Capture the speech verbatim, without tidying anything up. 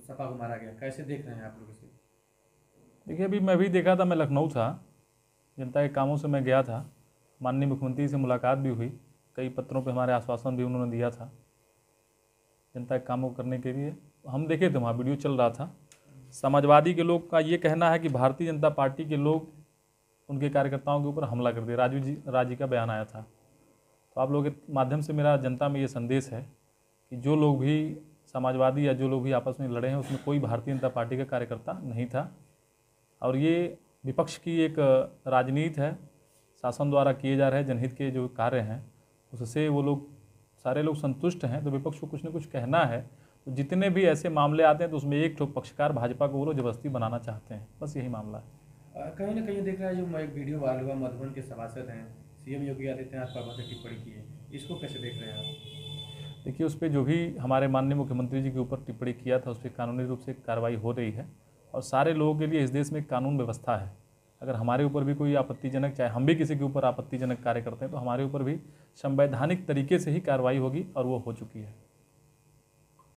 सपा को मारा गया, कैसे देख रहे हैं आप लोग इसे? देखिए, अभी मैं भी देखा था, मैं लखनऊ था, जनता के कामों से मैं गया था, माननीय मुख्यमंत्री से मुलाकात भी हुई, कई पत्रों पे हमारे आश्वासन भी उन्होंने दिया था जनता के कामों करने के लिए। हम देखे थे, वहाँ वीडियो चल रहा था। समाजवादी के लोग का ये कहना है कि भारतीय जनता पार्टी के लोग उनके कार्यकर्ताओं के ऊपर हमला कर दिए। राजू जी राजी का बयान आया था। तो आप लोगों के माध्यम से मेरा जनता में ये संदेश है कि जो लोग भी समाजवादी या जो लोग भी आपस में लड़े हैं, उसमें कोई भारतीय जनता पार्टी का कार्यकर्ता नहीं था। और ये विपक्ष की एक राजनीति है, शासन द्वारा किए जा रहे जनहित के जो कार्य हैं उससे वो लोग सारे लोग संतुष्ट हैं। तो विपक्ष को कुछ न कुछ कहना है। तो जितने भी ऐसे मामले आते हैं तो उसमें एक ठो पक्षकार भाजपा को वो लोग जबरदस्ती बनाना चाहते हैं, बस यही मामला है। कहीं ना कहीं देख रहा है, जो एक वीडियो वायरल हुआ, मधुबन के सभासद हैं, सीएम योगी आदित्यनाथ पर भद्र टिप्पणी की है, इसको कैसे देख रहे हैं आप? देखिए, उस पर जो भी हमारे माननीय मुख्यमंत्री जी के ऊपर टिप्पणी किया था उस पर कानूनी रूप से कार्रवाई हो रही है। और सारे लोगों के लिए इस देश में कानून व्यवस्था है। अगर हमारे ऊपर भी कोई आपत्तिजनक, चाहे हम भी किसी के ऊपर आपत्तिजनक कार्य करते हैं, तो हमारे ऊपर भी संवैधानिक तरीके से ही कार्रवाई होगी और वो हो चुकी है।